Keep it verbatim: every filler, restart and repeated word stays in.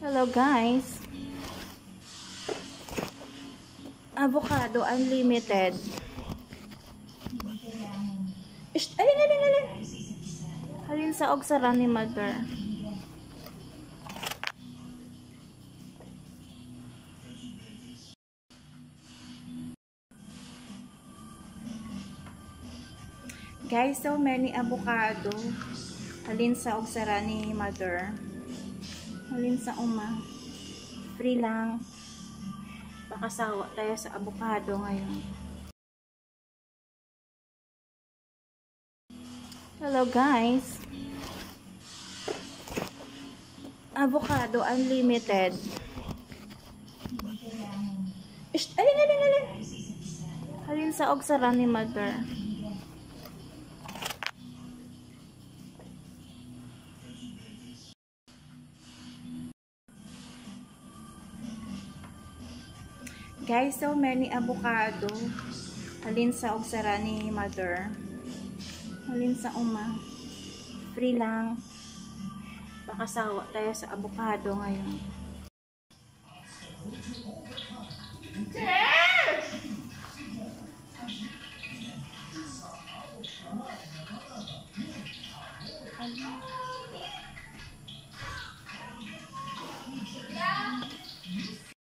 Hello guys, avocado unlimited. Ish, alin, alin, alin. Halin sa ogsara ni mother. Guys, so many avocado. Halin sa ogsara ni mother. Halin sa uma. Free lang. Pakasawa tayo sa avocado ngayon. Hello guys, avocado unlimited. Ish, alin, alin, alin. Halin sa ogsara ni mother. Guys, so many avocado. Halin sa ogsara ni mother. Halin sa uma. Free lang. Pakasawa tayo sa avocado ngayon. Yes!